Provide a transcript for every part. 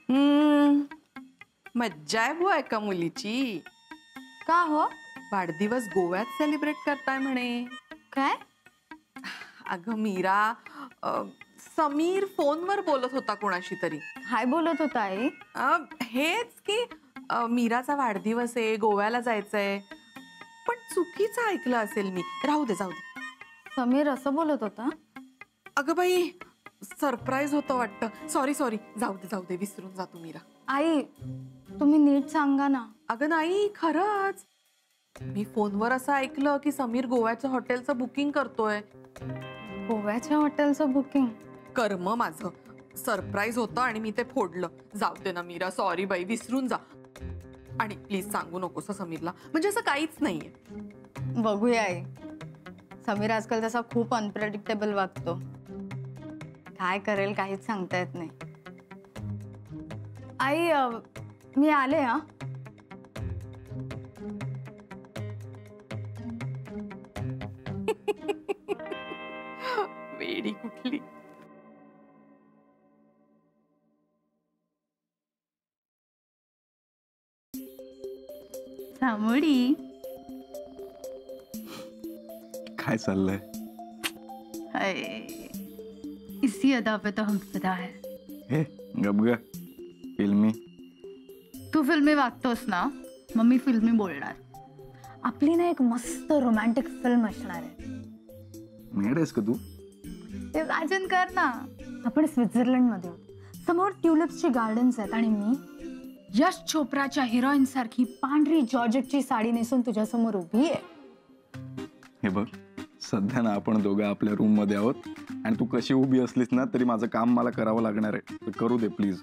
मज्जा आहे बुवा एका मुलीची. का हो? वाढदिवस गोव्यात सेलिब्रेट करताय म्हणे. काय? अगं मीरा, समीर फोनवर बोलत होता कोणाशी तरी. काय बोलत होता आई? हेच की मीराचा वाढदिवस आहे, गोव्याला जायचंय. पण चुकीचं ऐकलं असेल मी. राहू दे जाऊ दे. समीर असं बोलत होता? अगं बाई, सरप्राईज होतं वाटतं. सॉरी जाऊ दे विसरून जा तू मीरा. आई तुम्ही नीट सांगा ना. अगं नाही, खरंच मी फोनवर असं ऐकलं की समीर गोव्याच्या हॉटेलचं बुकिंग करतोय. गोव्याच्या हॉटेलचं बुकिंग? कर्म माझं. सरप्राईज होतं आणि मी ते फोडलं. जाऊ दे ना मीरा, सॉरी बाई, विसरून जा. आणि प्लीज सांगू नकोस समीरला. म्हणजे असं काहीच नाहीये. बघूया आई. समीर आजकाल तसा खूप अनप्रेडिक्टेबल वागतो. काय करेल काहीच सांगता येत नाही. आई मी आले. हा वेडी कुठली. सामुडी काय चाललंय? इसी अदा पे तो हम फिदा है. हे गप ग. फिल्मी. तू फिल्मी वागतोस ना, मग मी फिल्मी बोलणार. आपली ना एक मस्त रोमॅन्टिक फिल्म असणार आहे. मेड आहेस का तू? ते इमॅजिन कर ना, आपण स्वित्झर्लंड मध्ये समोर ट्युलिप्सची गार्डन्स आहेत आणि मी यश चोप्राच्या हिरोईन सारखी पांढरी जॉर्जेटची साडी नेसून तुझ्या समोर उभी आहे. हे बघ, सध्या ना आपण दोघं आपल्या रूम मध्ये आहोत आणि तू कशी उभी असलीस ना तरी माझं काम मला करावं लागणार आहे. तर करू दे प्लीज.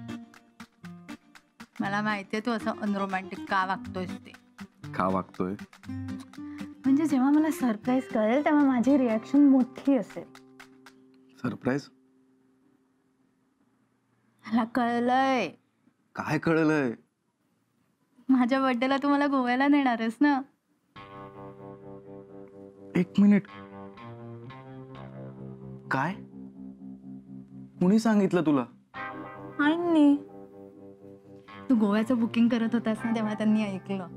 मला माहितीये तू असं अनरोमॅन्टिक का वागतोयस ते. का वागतोय? म्हणजे जेव्हा मला सरप्राईज कळेल तेव्हा माझी रिॲक्शन मोठी असेल. सरप्राईज? मला कळलंय. काय कळलंय? माझ्या बर्थडेला तू मला गोव्याला नेणार आहेस ना. एक मिनिट. काय? कुणी सांगितलं तुला? आईंनी. तू गोव्याचं बुकिंग करत होतास ना तेव्हा त्यांनी ऐकलं.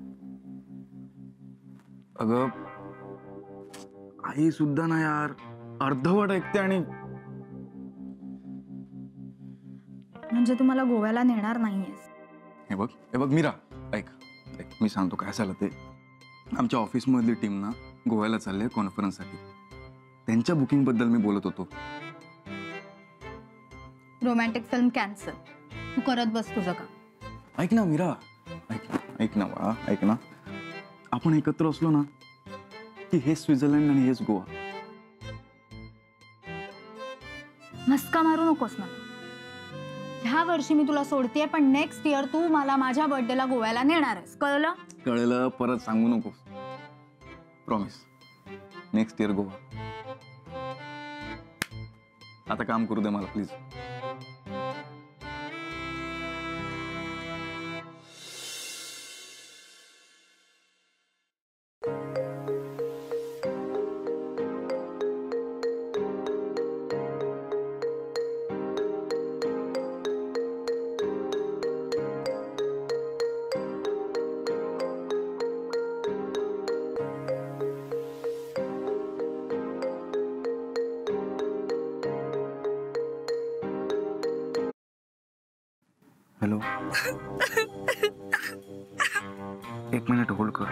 अगं आई सुद्धा ना यार, अर्धवट ऐकते. आणि म्हणजे तू मला गोव्याला नेणार नाहीयेस? हे बघ मीरा, ऐक मी सांगतो काय झालं ते. आमच्या ऑफिसमधली टीम ना गोव्याला चालली आहे कॉन्फरन्ससाठी. त्यांच्या बुकिंग बद्दल मी बोलत होतो. Romantic film cancel. तू करत बस तुझं का. ऐक ना मीरा, ऐक ना. आपण एकत्र असलो ना की हे स्वित्झर्लंड आणि हेच गोवा. मस्का मारू नकोस मला. ह्या वर्षी मी तुला सोडतेय पण नेक्स्ट इयर तू मला माझ्या बर्थडेला गोव्याला नेणार आहेस. कळलं? कळलं. परत सांगू नकोस. प्रॉमिस. Next year Goa. आता काम करू दे मला प्लीज. हॅलो. एक मिनिट होल्ड कर.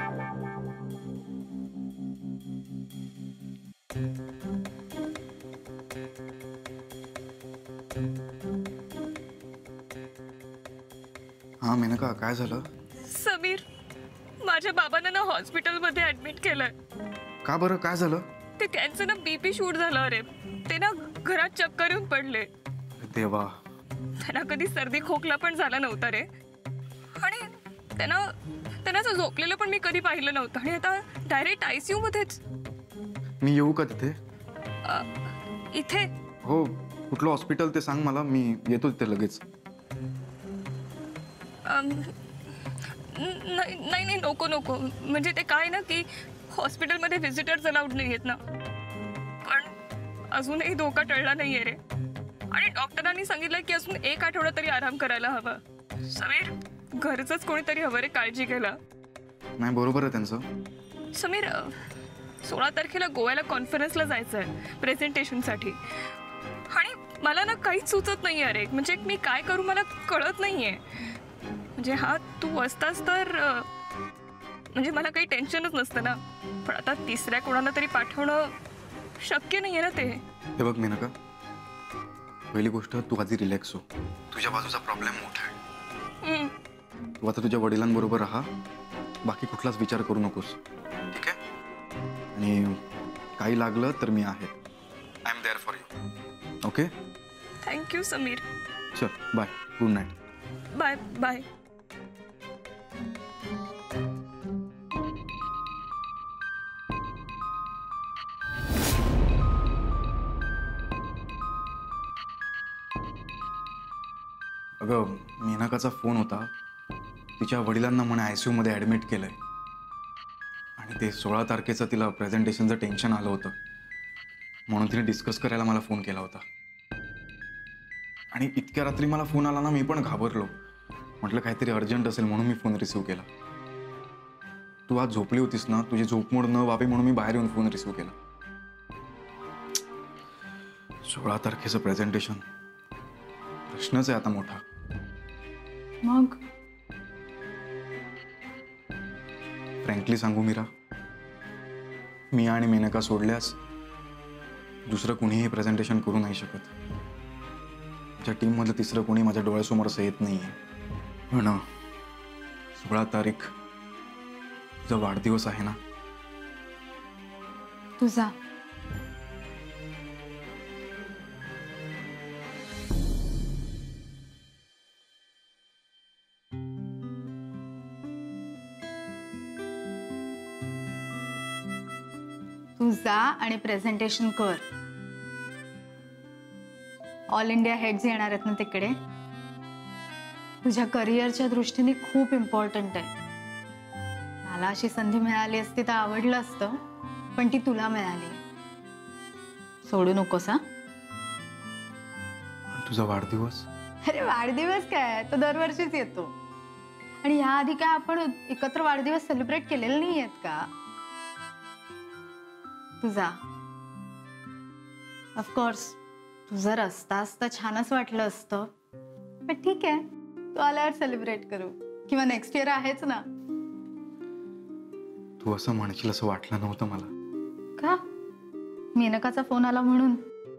हा मेनका, काय झालं? समीर, माझ्या बाबांना ना हॉस्पिटलमध्ये ऍडमिट केलंय. का बरं, काय झालं? ते त्यांचं ना बीपी शूट झालं. अरे ते ना घरात चक्कर येऊन पडले. देवा. त्यांना कधी सर्दी खोकला पण झाला नव्हता रे. आणि त्यांना असं झोपलेलं पण मी कधी पाहिलं नव्हतं. आणि आता डायरेक्ट आयसीयू मध्येच. मी येऊ का तिथे? इथे? हो. कुठलं हॉस्पिटल ते सांग मला, मी येतो तिथे लगेच. नाही नको. म्हणजे ते काय ना की हॉस्पिटलमध्ये व्हिजिटर्स अलाउड नाही आहेत ना. पण अजूनही धोका टळला नाहीये रे. आणि डॉक्टरांनी सांगितलं की अजून 1 आठवडा तरी आराम करायला हवा. समीर, घरचंच कोणीतरी हवं रे काळजी घ्यायला. नाही, बरोबर आहे त्यांचं. समीर, 16 तारखेला गोव्याला कॉन्फरन्सला जायचं आहे प्रेझेंटेशनसाठी. आणि मला ना काहीच सुचत नाही अरे, म्हणजे मी काय करू मला कळत नाहीये. म्हणजे हा तू असतास तर म्हणजे मला काही टेन्शनच नसतं ना. पण आता तिसऱ्या कोणाला तरी पाठवणं शक्य नाहीये ना ते. हे बघ मेनका, पहिली गोष्ट तू आधी रिलॅक्स हो. तुझ्या बाजूचा प्रॉब्लेम मोठा आहे. तू आता तुझ्या वडिलांबरोबर राहा, बाकी कुठलाच विचार करू नकोस, ठीक आहे? आणि काही लागलं तर मी आहे. I am there for you. Okay? Thank you Sameer. चल bye, good night. Bye bye. अगं, मेनकाचा फोन होता. तिच्या वडिलांना म्हणे ICU मध्ये ॲडमिट केलंय. आणि ते 16 तारखेचं तिला प्रेझेंटेशनचं टेन्शन आलं होतं, म्हणून तिने डिस्कस करायला मला फोन केला होता. आणि इतक्या रात्री मला फोन आला ना, मी पण घाबरलो. म्हटलं काहीतरी अर्जंट असेल म्हणून मी फोन रिसीव्ह केला. तू आज झोपली होतीस ना, तुझी झोपमोड न व्हावी म्हणून मी बाहेर येऊन फोन रिसीव्ह केला. 16 तारखेचं प्रेझेंटेशन प्रश्नच आहे आता मोठा. मग फ्रँकली सांगू मीरा, मी आणि मेनका सोडल्यास दुसरं कुणीही प्रेझेंटेशन करू नाही शकत. त्या टीममधलं तिसरं कोणी माझ्या डोळ्यासमोर असं येत नाहीये. पण 16 तारीख तुझा वाढदिवस आहे ना. तुझा तू जा आणि प्रेझेंटेशन कर. ऑल इंडिया हेड्स येणार आहेत ना तिकडे. तुझ्या करिअरच्या दृष्टीने खूप इम्पॉर्टंट आहे. मला अशी संधी मिळाली असती तर आवडलं असतं, पण ती तुला मिळाली. सोडू नकोस हा. तुझा वाढदिवस? अरे वाढदिवस काय, तो दरवर्षीच येतो. आणि याआधी काय आपण एकत्र वाढदिवस सेलिब्रेट केलेले नाही आहेत का? तुझा ऑफकोर्स तू जर असतास तर छानच वाटलं असतं, पण ठीक आहे, तू आल्यावर सेलिब्रेट करू, किंवा नेक्स्ट इयर आहेच ना. तू असं म्हणशील असं वाटलं नव्हतं मला. का? मेनकाचा फोन आला म्हणून?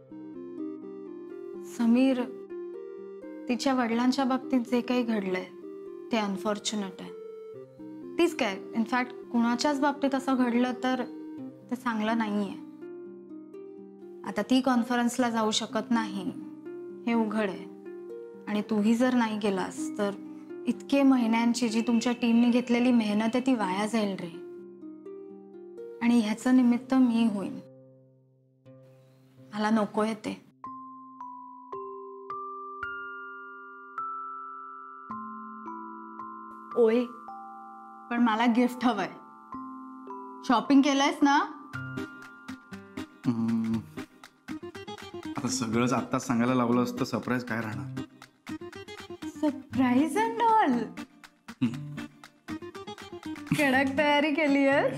समीर, तिच्या वडिलांच्या बाबतीत जे काही घडलंय ते अनफॉर्च्युनेट आहे. तीच काय, इनफॅक्ट कुणाच्याच बाबतीत असं घडलं तर ते चांगलं नाहीये. आता ती कॉन्फरन्सला जाऊ शकत नाही हे उघड आहे. आणि तूही जर नाही गेलास तर इतके महिन्यांची जी तुमच्या टीमने घेतलेली मेहनत आहे ती वाया जाईल रे. आणि ह्याचं निमित्त मी होईन. मला नकोय ते. ओय, पण मला गिफ्ट हवंय. शॉपिंग केलंयस ना? आता सगळंच आत्ताच सांगायला लावलं असतं, सरप्राईज काय राहणार? Surprise and all. कडक तयारी केली आहे.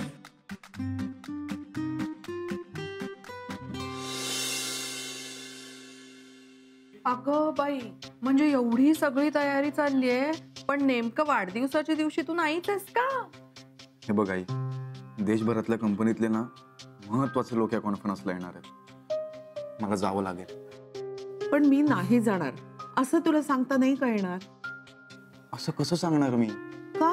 अगं बाई, म्हणजे एवढी सगळी तयारी चाललीये, पण नेमकं वाढदिवसाच्या दिवशी तू नाहीच आहेस का? हे बघ आई, देशभरातल्या कंपनीतले ना महत्वाचे लोक या कॉन्फरन्सला येणार आहेत. मला जावं लागेल. पण मी नाही जाणार असं तुला सांगता नाही का येणार? असं कसं सांगणार मी? का?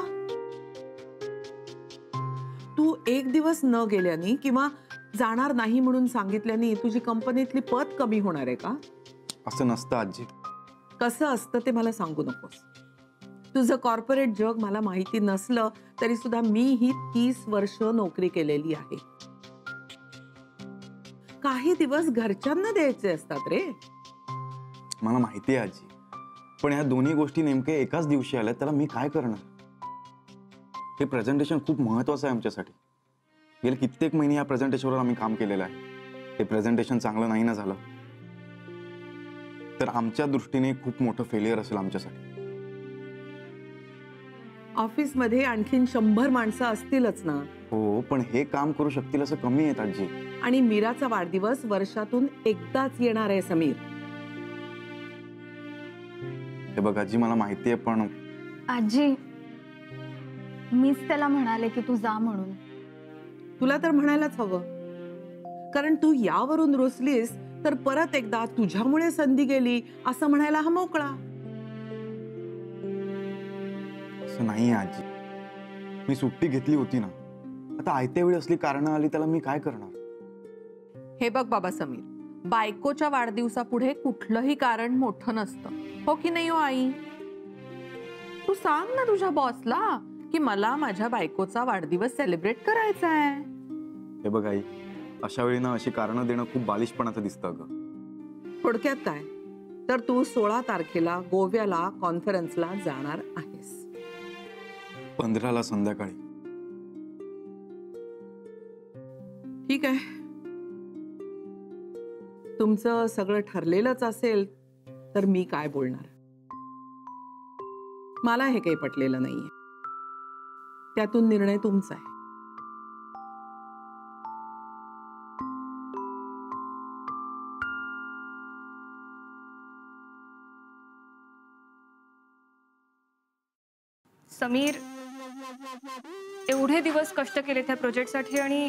तू एक दिवस न गेल्यानी किंवा जाणार नाही म्हणून सांगितल्यानी तुझी कंपनीतली पत कमी होणार आहे का? असं नसतं आजी. कसं असतं ते मला सांगू नकोस. तुझं कॉर्पोरेट जग मला माहिती नसलं तरी सुद्धा मी ही 30 वर्ष नोकरी केलेली आहे. काही दिवस घरच्यांना द्यायचे असतात रे. मला माहिती आहे आजी, पण ह्या दोन्ही गोष्टी नेमक्या एकाच दिवशी आल्या, त्याला मी काय करणार? हे प्रेझेंटेशन खूप महत्वाचं आहे आमच्यासाठी. गेले कित्येक महिने या प्रेझेंटेशनवर आम्ही काम केलेलं आहे. हे प्रेझेंटेशन चांगलं नाही ना झालं तर आमच्या दृष्टीने खूप मोठं फेलियर असेल आमच्यासाठी. ऑफिसमध्ये आणखीन 100 माणसं असतीलच ना. हो, पण हे काम करू शकतील असं कमी आहेत आजी. आणि मीराचा वाढदिवस वर्षातून एकदाच येणार आहे समीर. हे बघ आजी, मला माहिती आहे, पण आजी मीच त्याला म्हणाले की तू जा म्हणून. तुला तर म्हणायलाच हवं, कारण तू यावरून रुसलीस तर परत एकदा तुझ्यामुळे संधी गेली असं म्हणायला हा मोकळा. असं नाही आजी. मी सुट्टी घेतली होती ना. आता आयत्या वेळी असली कारणं आली त्याला मी काय करणार. हे बघ बाबा समीर, बायकोच्या वाढदिवसापुढे कुठलंही कारण मोठं नसतं, हो की नाही हो आई? तू सांग ना तुझ्या बॉसला की मला माझ्या बायकोचा वाढदिवस सेलिब्रेट करायचा आहे. हे बघ आई, अशा वेळी ना अशी कारणं देणं खूप बालिशपणाचं दिसतं ग. थोडक्यात काय तर तू 16 तारखेला गोव्याला कॉन्फरन्सला जाणार आहेस. 15ला संध्याकाळी. ठीक आहे, तुमचं सगळं ठरलेलंच असेल तर मी काय बोलणार. मला हे काही पटलेलं नाहीये. त्यातून निर्णय तुमचा आहे. समीर, एवढे दिवस कष्ट केले त्या प्रोजेक्टसाठी आणि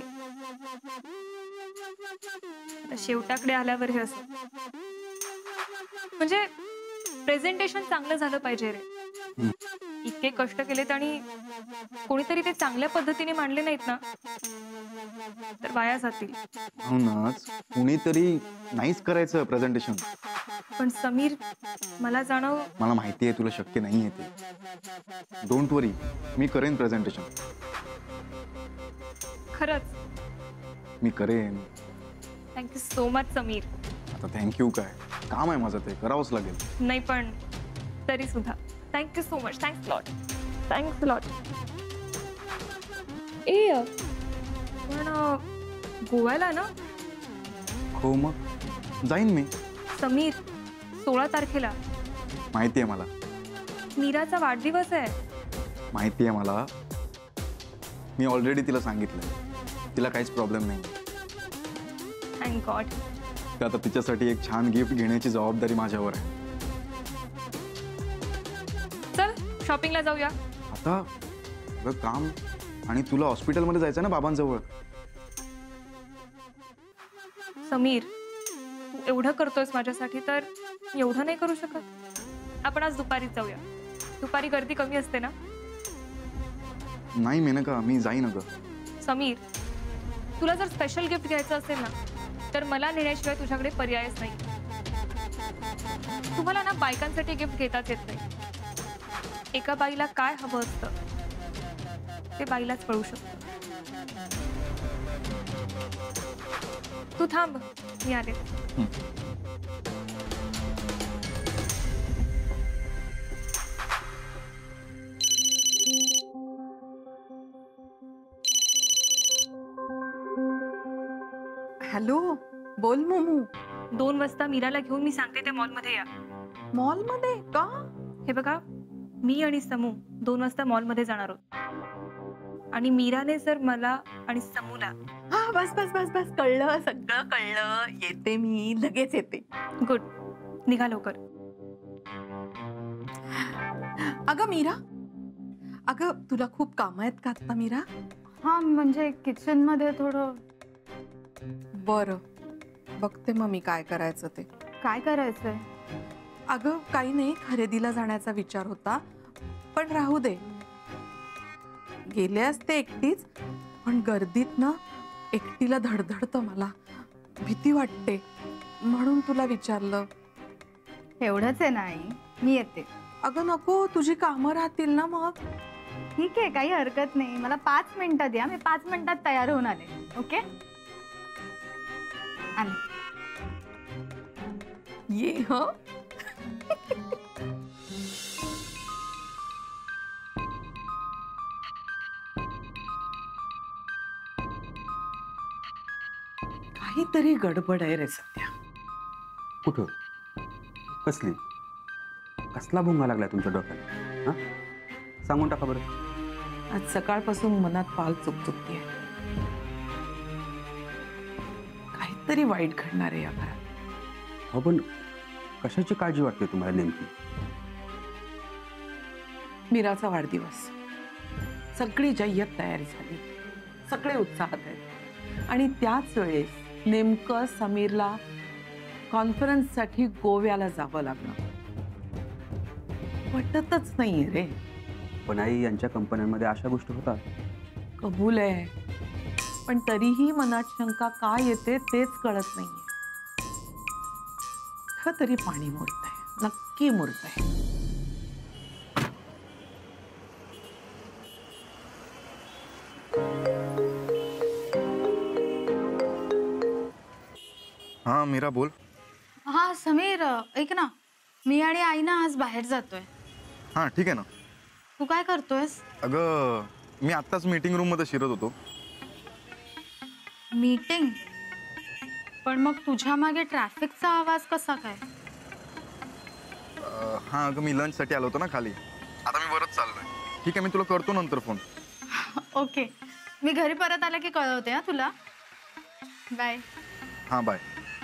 आता शेवटाकडे आल्यावर हे असं. म्हणजे प्रेझेंटेशन चांगलं झालं पाहिजे रे. इतके कष्ट केलेत आणि कोणीतरी ते चांगल्या पद्धतीने मांडले नाहीत ना तर वाया जातील. हो नाच, कुणीतरी नाहीच करायचं प्रेझेंटेशन. पण समीर, मला जाणव. मला माहिती आहे तुला शक्य नाहीये ते. डोंट वरी, मी करेन प्रेझेंटेशन. खरंच मी करेन. Thank you so much Sameer. आता थँक्यू काय, काम आहे माझं, ते करावंच लागेल. नाही पण तरी सुद्धा thank you so much. Thanks lot. Thanks lot. ए पण गोव्याला ना. हो मग जाईन मी. समीर, 16 तारखेला माहिती आहे मला. मीराचा वाढदिवस आहे. माहिती आहे मला. मी ऑलरेडी तिला सांगितलं. तिला काहीच प्रॉब्लेम नाही. Thank God. तर आता तिच्यासाठी एक छान गिफ्ट घेण्याची जबाबदारी माझ्यावर आहे. चल शॉपिंगला जाऊया. आता अगं काम आणि तुला हॉस्पिटलमध्ये जायचं ना बाबांजवळ. समीर, तू एवढं करतोयस माझ्यासाठी तर एवढं नाही करू शकत. आपण आज दुपारीच जाऊया. दुपारी गर्दी कमी असते ना. नाही मेनका, मी जाईन अगं. समीर, तुला जर स्पेशल गिफ्ट घ्यायचं असेल ना तर मला नेण्याशिवाय तुझ्याकडे पर्यायच नाही. तुम्हाला ना बायकांसाठी गिफ्ट घेताच येत नाही. एका बाईला काय हवं असतं ते बाईलाच कळू शकतं. तू थांब, मी आले. हॅलो, बोल मोमू. 2 वाजता मीराला घेऊन मी सांगते त्या मॉलमध्ये या. मॉलमध्ये का? हे बघा, मी आणि समू 2 वाजता मॉलमध्ये जाणार आहोत आणि मीराने जर मला आणि समूला. हा बस बस बस बस, कळलं, सगळं कळलं. येते मी, लगेच येते. गुड, निघा लवकर. अगं मीरा, अगं तुला खूप कामं आहेत का आता मीरा? हा म्हणजे किचन मध्ये थोडं. बरं, बघते मग मी काय करायचं ते. काय करायचंय? अगं काही नाही, खरेदीला जाण्याचा विचार होता, पण राहू दे. गेले असते एकटीच, पण गर्दीत ना एकटीला धडधडतं, मला भीती वाटते, म्हणून तुला विचारलं. एवढंच आहे ना आई, मी येते. अगं नको, तुझी कामं राहतील ना मग. ठीक आहे, काही हरकत नाही. मला 5 मिनिटात या, मी 5 मिनिटात तयार होऊन आले. ओके, आले. ये ह. काहीतरी गडबड आहे रे सध्या. कुठं कसली? कसला भोंगा लागलाय तुमच्या डोक्याला? हां, सांगून टाका बरं. आज सकाळपासून मनात पाल चुकचुकतीये. काहीतरी वाईट घडणार आहे या घरात. हो, पण कशाची काळजी वाटते तुम्हाला नेमकी? मीराचा वाढदिवस. सगळी जय्यत तयारी झाली, सगळे उत्साहात आहेत आणि त्याच वेळेस नेमकं समीरला कॉन्फरन्ससाठी गोव्याला जावं लागलं. पटतच नाहीये रे. पण आई, यांच्या कंपन्यांमध्ये अशा गोष्टी होतात. कबूल आहे, पण तरीही मनात शंका का येते तेच कळत नाहीये. कुठं तरी पाणी मुरतंय, नक्की मुरतंय. हाँ मीरा बोल. हा समीर, ऐक ना, मी आणि आई ना आज बाहेर जातोय. हाँ ठीक आहे ना. तू काय करतोयस? अगं मी आत्ताच मीटिंग रूम मध्ये शिरत होतो. मीटिंग? पण मग तुझ्या मागे ट्रॅफिकचा आवाज कसा काय? हाँ अगं मी लंच साठी आलो होतो ना खाली. आता मी वरच चाललोय. ठीक आहे, मी तुला करतो नंतर फोन. ओके, मी घरी परत आला की कळवते हा तुला. बाय. हाँ बाय.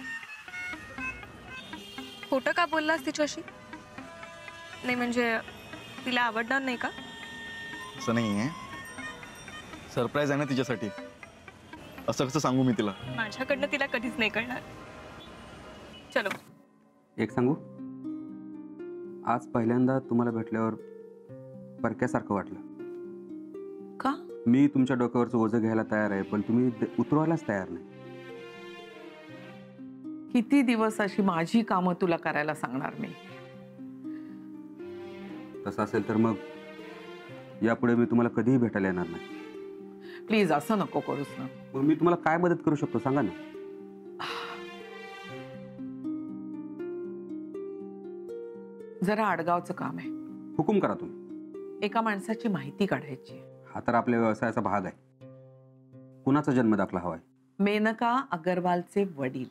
खोटं का बोललास तिच्याशी? नाही म्हणजे तिला आवडणार नाही का? असं नाही आहे, सरप्राईज आहे ना तिच्यासाठी. असं कसं सांगू मी तिला? माझ्याकडनं तिला कधीच नाही कळणार. चलो. एक सांगू, आज पहिल्यांदा तुम्हाला भेटल्यावर परक्यासारखं वाटलं. का? मी तुमच्या डोक्यावरचं ओझं घ्यायला तयार आहे, पण तुम्ही उतरवायलाच तयार नाही. किती दिवस अशी माझी कामं तुला करायला सांगणार मी? तसं असेल तर मग यापुढे मी तुम्हाला कधीही भेटायला येणार नाही. प्लीज असं नको करूस ना. मग मी तुम्हाला काय मदत करू शकतो सांगा ना. जरा आडगावचं काम आहे. हुकूम करा तुम्ही. एका माणसाची माहिती काढायची. हा तर आपल्या व्यवसायाचा भाग आहे. कुणाचा जन्म दाखला हवाय? मेनका अगरवालचे वडील.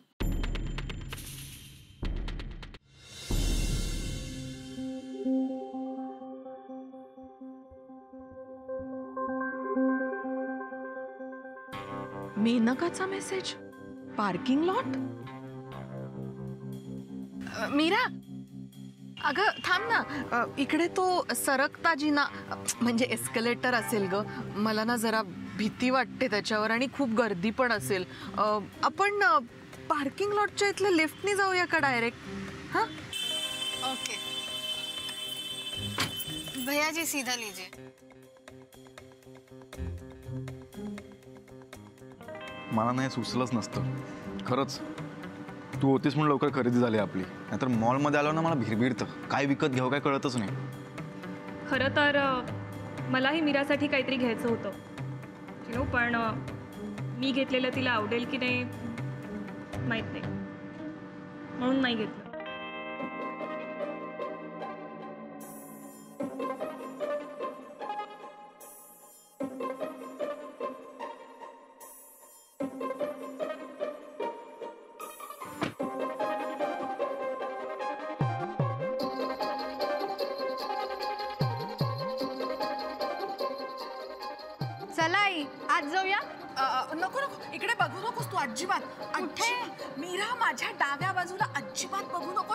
मेनकाचा मेसेज पार्किंग लॉट. मीरा, अगं थांब ना. इकडे तो सरकता जिना म्हणजे एस्केलेटर असेल ग. मला ना जरा भीती वाटते त्याच्यावर आणि खूप गर्दी पण असेल. आपण पार्किंग लॉटच्या इथल्या लिफ्टनी जाऊया का डायरेक्ट? हाँ ओके भैया जी, सीधा लीजिए. मला नाही सुचलंच नसतं खरंच. तू होतीस म्हणून लवकर खरेदी झाली आपली. नाहीतर मॉलमध्ये आलो ना मला भिरभिरतं. काय विकत घ्यावं काय कळतच नाही. खरं तर मलाही मीरासाठी काहीतरी घ्यायचं होतं, पण मी घेतलेलं तिला आवडेल की नाही माहीत नाही, म्हणून नाही घेतलं. चला आई, आज जाऊया. नको नको, इकडे बघू नकोस तू अजिबात. मीरा, माझ्या डाव्या बाजूला अजिबात बघू नको.